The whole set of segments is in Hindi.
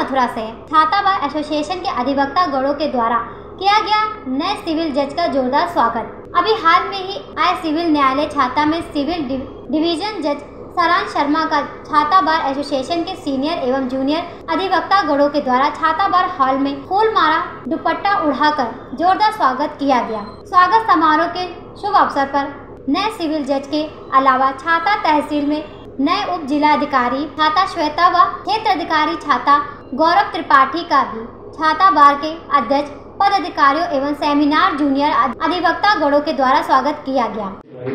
मथुरा से। छाता बार एसोसिएशन के अधिवक्ता गणों के द्वारा किया गया नए सिविल जज का जोरदार स्वागत। अभी हाल में ही आए सिविल न्यायालय छाता में सिविल डिवीजन जज सारांश शर्मा का छाता बार एसोसिएशन के सीनियर एवं जूनियर अधिवक्ता गणों के द्वारा छाता बार हॉल में फूल माला दुपट्टा उड़ाकर जोरदार स्वागत किया गया। स्वागत समारोह के शुभ अवसर पर नए सिविल जज के अलावा छाता तहसील में नए उप जिलाधिकारी छाता श्वेता व क्षेत्र अधिकारी छाता गौरव त्रिपाठी का भी छाता बार के अध्यक्ष पद अधिकारियों एवं सेमिनार जूनियर अधिवक्ता गणों के द्वारा स्वागत किया गया।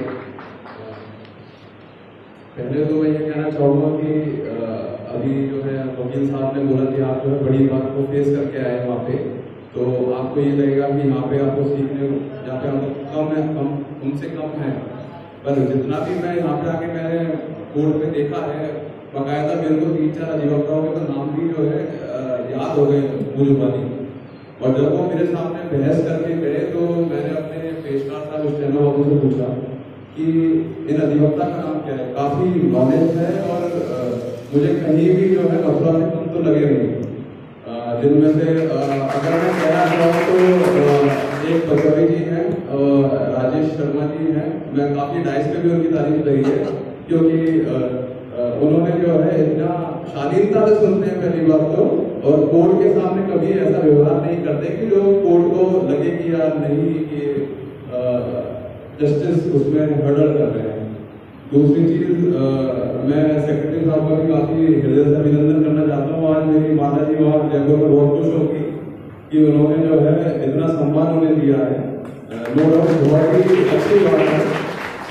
पहले तो मैं ये कहना चाहूँगा कि अभी जो है वकील साहब ने बोला कि आप जो है बड़ी बात को फेस करके आए वहाँ पे, तो आपको ये लगेगा कि यहाँ पे आपको सीखने जहाँ पे हम कम है, कम उनसे कम है, पर जितना भी मैं यहाँ पे आके मैंने कोर्ट में देखा है, बाकायदा मेरे को 3-4 अधिवक्ताओं के तो नाम भी जो है याद हो गए भूलवानी। और जब वो मेरे सामने बहस करके गए तो मैंने अपने पेशकार साहब स्टेनो बाबू से पूछा कि इन अधिवक्ता का नाम क्या है। काफी नॉलेज है और मुझे कहीं भी जो है मथुरा से कम तो लगे नहीं। जिनमें से अगर मैं कहना चाहूँ तो एक पचौरी जी हैं, राजेश शर्मा जी हैं। मैं काफी डाइस पे भी उनकी तारीफ रही है, क्योंकि उन्होंने जो है इतना शालीनता से सुनते हैं पहली बात तो, और कोर्ट के सामने कभी ऐसा व्यवहार नहीं करते कि जो कोर्ट को लगे कि यार नहीं कि जस्टिस उसमें हर्डल कर रहे हैं। दूसरी चीज, मैं सेक्रेटरी साहब का भी काफी हृदय से अभिनंदन करना चाहता हूँ। आज मेरी माता जी वहाँ जयपुर में बहुत खुश होगी कि उन्होंने जो है इतना सम्मान उन्हें दिया है। नो डाउट बहुत ही अच्छी बात है।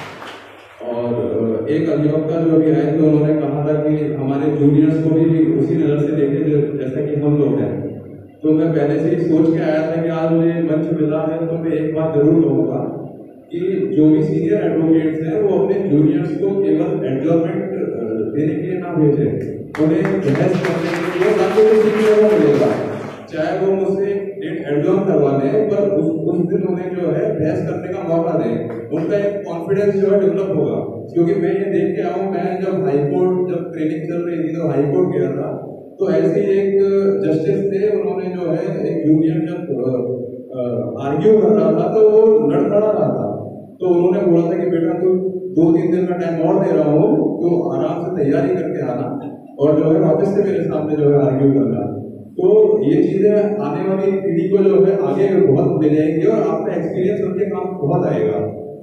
और एक अधिवक्ता जो अभी आए थे उन्होंने कहा था कि हमारे जूनियर्स को भी उसी नजर से देखे जैसा कि हम लोग हैं। तो मैं पहले से ही सोच के आया था कि आज मुझे मंच मिला है तो मैं एक बात जरूर कहूँगा कि जो भी सीनियर एडवोकेट्स हैं वो अपने जूनियर्स को केवल एडजॉर्नमेंट देने के लिए ना भेजें, उन्हें बहस करने के लिए मिलेगा, चाहे वो मुझसे डेट एडजॉर्न करवा दें, पर उस दिन उन्हें जो है बहस करने का मौका दें। उनका एक कॉन्फिडेंस जो है डेवलप होगा। क्योंकि मैं ये देख के आऊँ, मैं जब हाईकोर्ट जब ट्रेनिंग चल रही थी तो हाईकोर्ट गया था, तो ऐसे ही एक जस्टिस थे, उन्होंने जो है एक जूनियर जब आर्ग्यू कर रहा था तो वो लड़ खड़ा रहा था, तो उन्होंने बोला था कि बेटा तू 2-3 दिन का टाइम और दे रहा हूँ, तो आराम से तैयारी करके आना और जो है वापस से मेरे सामने जो है आर्ग्यू करना। तो ये चीजें आने वाली पीढ़ी को जो है आगे बहुत ले जाएंगी और आपका एक्सपीरियंस उनके काम बहुत आएगा।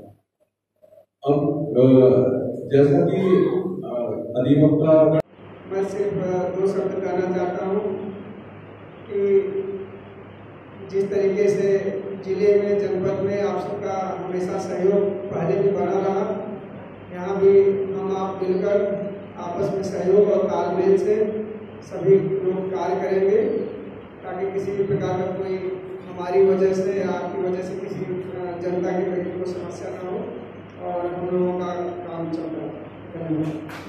अब जैसा कि अधिवक्ता, मैं सिर्फ 2 शब्द कहना चाहता हूँ कि जिस तरीके से जिले में, जनपद में आप सबका हमेशा सहयोग पहले भी बना रहा, यहाँ भी हम आप मिलकर आपस में सहयोग और तालमेल से सभी लोग कार्य करेंगे, ताकि किसी भी प्रकार का कोई हमारी वजह से या आपकी वजह से किसी जनता के व्यक्ति को समस्या ना हो और हम लोगों का काम चल रहा है।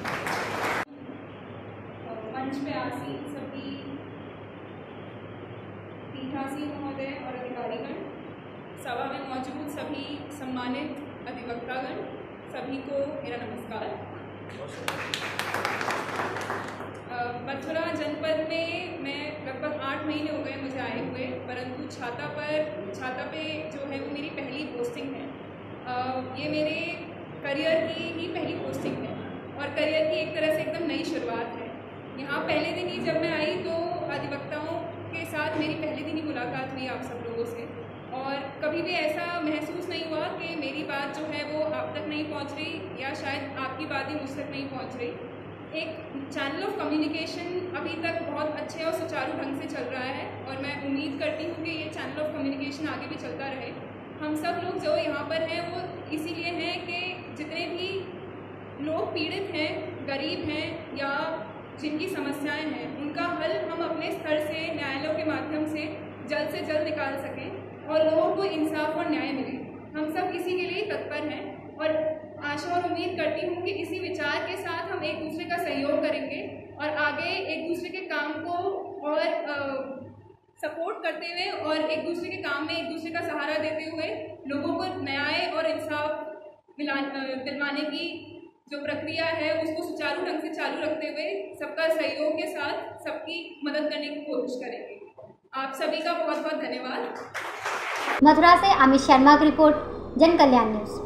मंच पे आसीन सभी पीठासीन महोदय और अधिकारीगण, सभा में मौजूद सभी सम्मानित अधिवक्तागण, सभी को मेरा नमस्कार। मथुरा जनपद में मैं लगभग 8 महीने हो गए मुझे आए हुए, परंतु छाता पे जो है वो मेरी पहली पोस्टिंग है। ये मेरे करियर की ही पहली पोस्टिंग है और करियर की एक तरह से एकदम नई शुरुआत है। यहाँ पहले दिन ही जब मैं आई तो अधिवक्ताओं के साथ मेरी पहले दिन ही मुलाकात हुई आप सब लोगों से, और कभी भी ऐसा महसूस नहीं हुआ कि मेरी बात जो है वो आप तक नहीं पहुँच रही या शायद आपकी बात ही मुझ तक नहीं पहुँच रही। एक चैनल ऑफ कम्युनिकेशन अभी तक बहुत अच्छे और सुचारू ढंग से चल रहा है और मैं उम्मीद करती हूँ कि ये चैनल ऑफ कम्युनिकेशन आगे भी चलता रहे। हम सब लोग जो यहाँ पर हैं वो इसीलिए हैं कि जितने भी लोग पीड़ित हैं, गरीब हैं या जिनकी समस्याएं हैं, उनका हल हम अपने स्तर से न्यायालयों के माध्यम से जल्द निकाल सकें और लोगों को इंसाफ और न्याय मिले। हम सब इसी के लिए तत्पर हैं और आशा और उम्मीद करती हूँ कि इसी विचार के साथ हम एक दूसरे का सहयोग करेंगे और आगे एक दूसरे के काम को और सपोर्ट करते हुए और एक दूसरे के काम में एक दूसरे का सहारा देते हुए लोगों को न्याय और इंसाफ दिलवाने की जो प्रक्रिया है उसको सुचारू ढंग से चालू रखते हुए सबका सहयोग के साथ सबकी मदद करने की कोशिश करेंगे। आप सभी का बहुत बहुत धन्यवाद। मथुरा से अमित शर्मा की रिपोर्ट, जन कल्याण न्यूज।